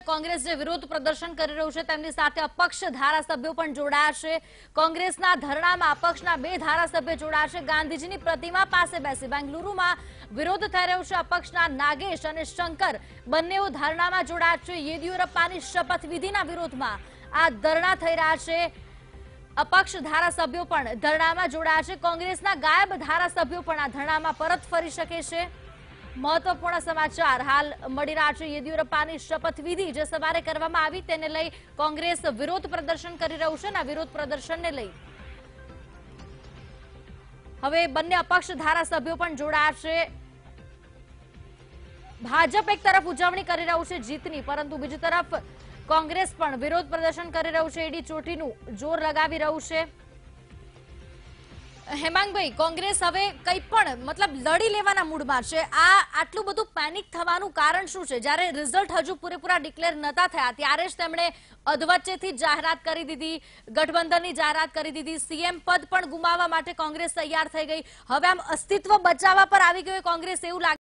કોંગ્રેસ જે વિરોધ પ્રદર્શન કરી રહ્યું છે તેમની સાથે અપક્ષ ધારાસભ્યો પણ જોડાયા છે। કોંગ્રેસના ધરણામાં અપક્ષના 2 ધારાસભ્યો જોડાયા છે। ગાંધીજીની પ્રતિમા પાસે બેસી બેંગલુરુમાં વિરોધ થઈ રહ્યો છે। અપક્ષના નાગેશ અને શંકર બંનેઓ ધરણામાં જોડાયા છે। યેદિયુરપ્પાની શપથવિધિના વિરોધમાં આ ધરણા થઈ રહ્યા છે। અપક્ષ ધારાસભ્યો પણ ધરણામાં જોડાયા છે। કોંગ્રેસના ગાયબ ધારાસભ્યો પણ આ ધરણામાં પરત ફરી શકે છે। મહત્વપૂર્ણ સમાચાર હાલ મળી રહ્યા છે। યેદિયુરપ્પાની શપથવિધિ જે સવારે કરવામાં આવી તેને લઈ કોંગ્રેસ વિરોધ પ્રદર્શન કરી રહ્યું છે। વિરોધ પ્રદર્શનને લઈ હવે બંને અપક્ષ ધારાસભ્યો પણ જોડાયા છે। ભાજપ એક તરફ ઉજવણી કરી રહ્યું છે જીતની, પરંતુ બીજી તરફ કોંગ્રેસ પણ વિરોધ પ્રદર્શન કરી રહ્યું છે। એડી ચોટીનું જોર લગાવી રહ્યું છે। હેમાંગભાઈ, કોંગ્રેસ હવે કંઈ પણ મતલબ લડી લેવાના મૂડમાં છે। આટલું બધું પેનિક થવાનું કારણ શું છે? જ્યારે રિઝલ્ટ હજુ પૂરેપૂરા ડિક્લેર નતા થયા ત્યારે જ તેમણે અધવચ્ચેથી જાહેરાત કરી દીધી, ગઠબંધનની જાહેરાત કરી દીધી, સીએમ પદ પણ ગુમાવવા માટે કોંગ્રેસ તૈયાર થઈ ગઈ। હવે આમ અસ્તિત્વ બચાવવા પર આવી ગયું કોંગ્રેસ એવું લાગે